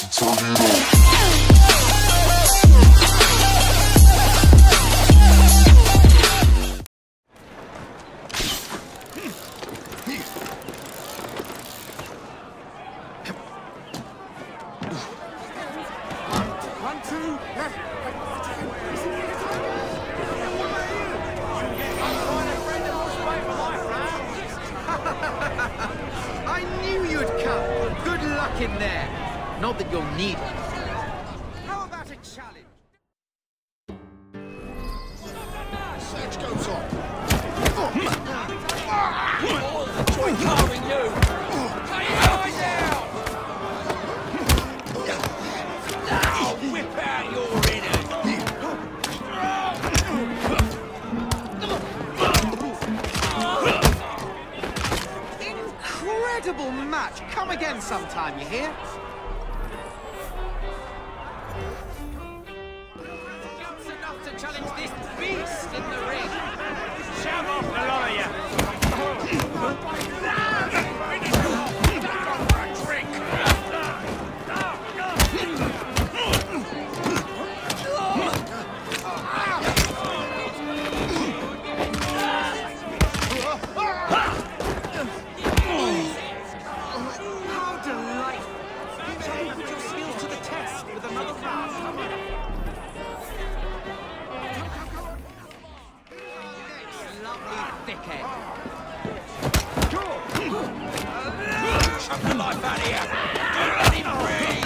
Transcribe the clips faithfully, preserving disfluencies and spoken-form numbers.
I knew you'd come. Good luck in there. Not that you'll need it. How about a challenge? Search goes on. Join carving you. Cut your eyes out. Now whip out your innards. Incredible match. Come again sometime, you hear? That's enough to challenge this beast in the ring. Shove off the lot of you. Chuck the life out of here! Don't let him breathe!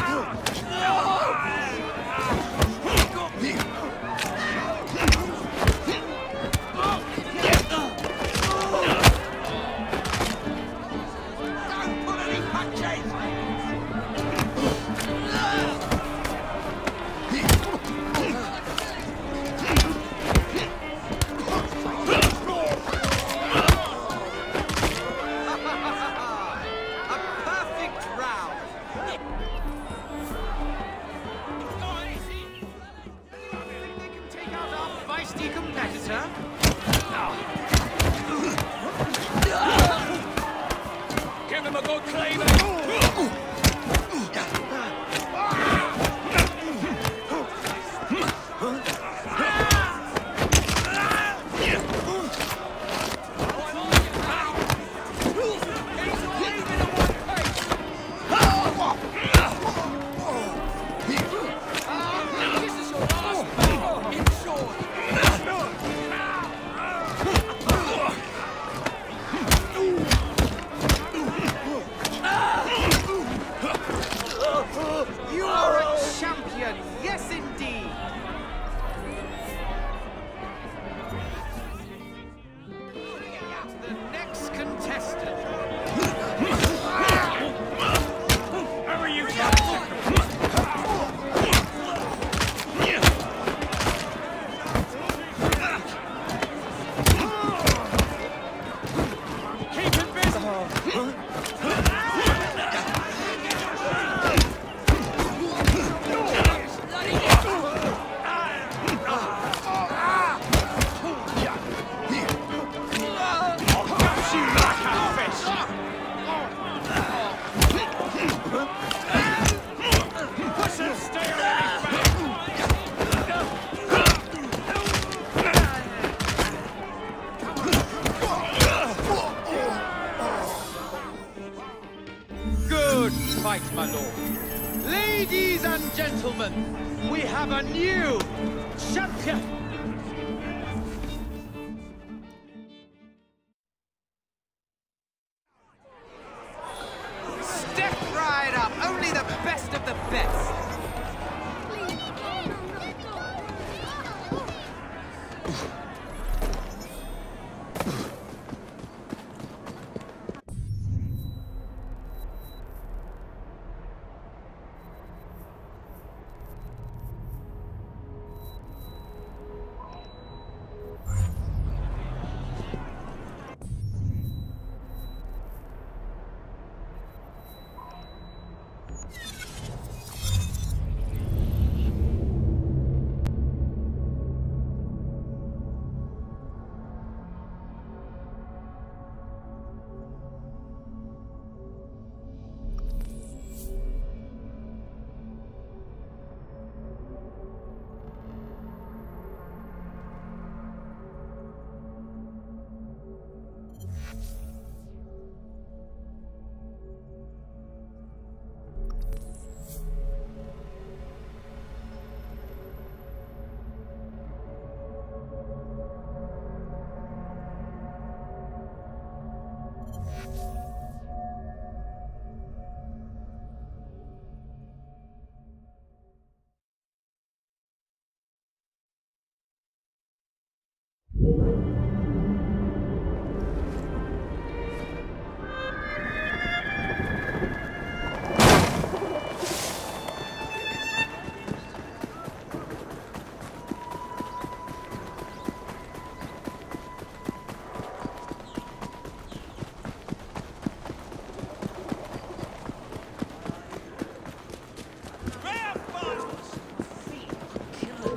Don't pull any punches! Competitor? Give him a good cleaving! You are a champion, yes indeed. The next contestant. How are you, keep it busy! Good fight, my lord. Ladies and gentlemen, we have a new champion. Step right up, only the best of the best.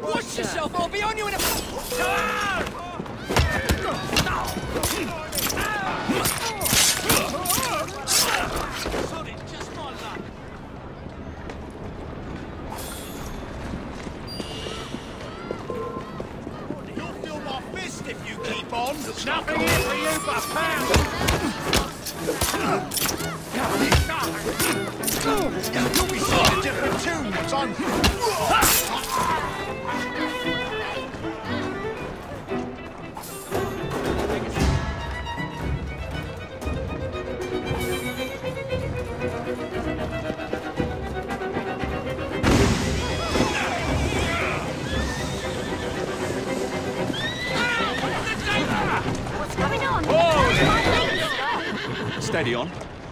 Watch yourself, I'll be on you in a... Come on! You'll feel my fist if you keep on. Nothing here for you but a pound! You'll be singing a different tune, son. What's going on? Steady on.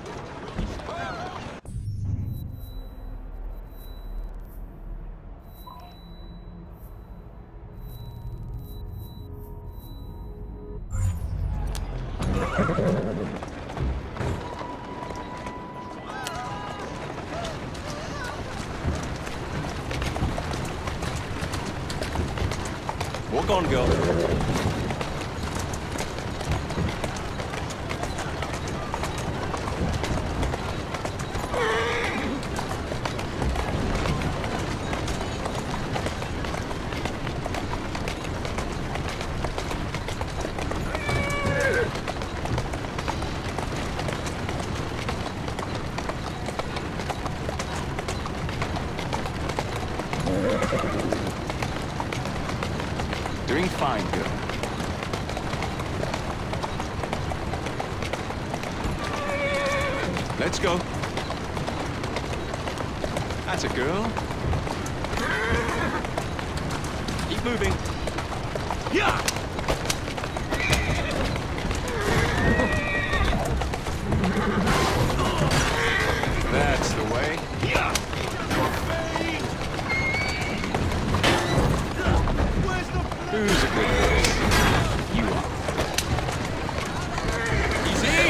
Walk on, girl. Doing fine, girl. Let's go. That's a girl. Keep moving. Yeah! That's the way. Yeah! Who's a good horse? You are. Easy!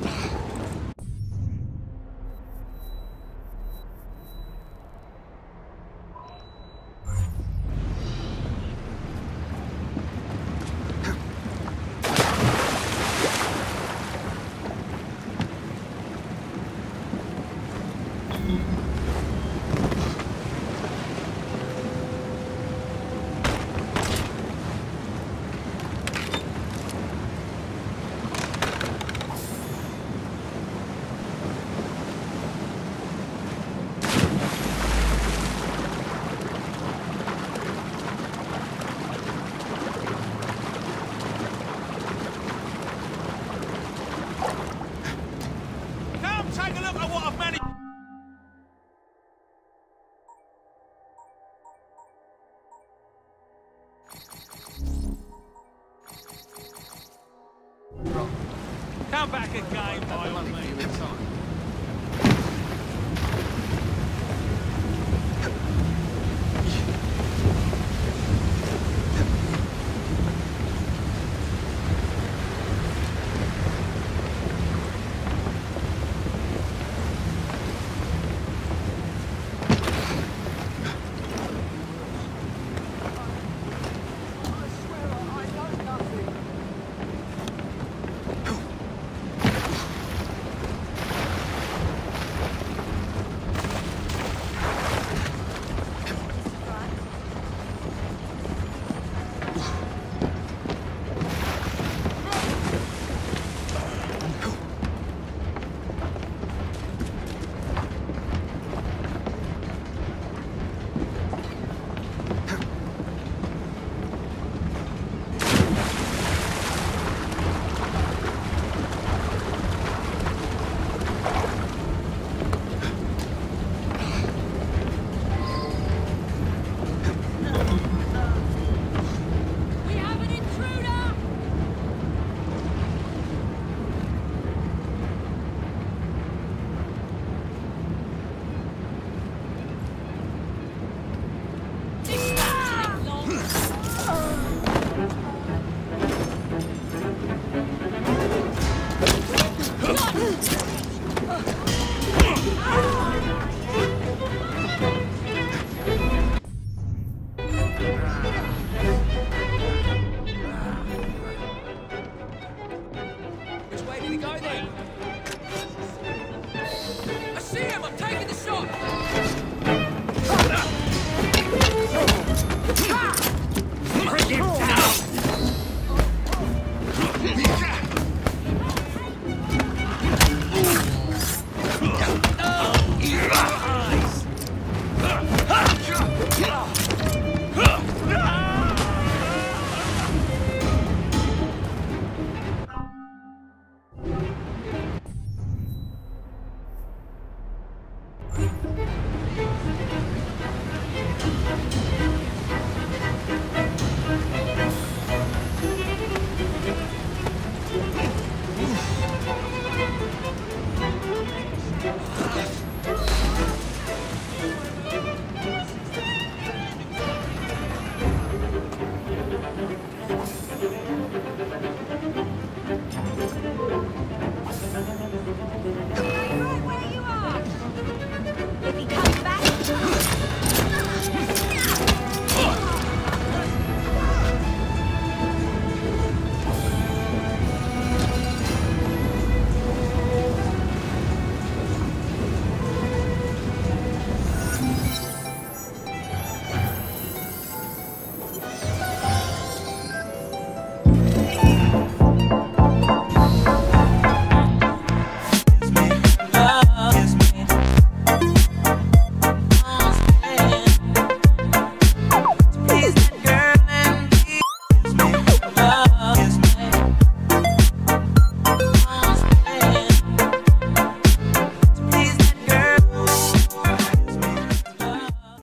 Take a look at what I've managed. Come back again, by all means.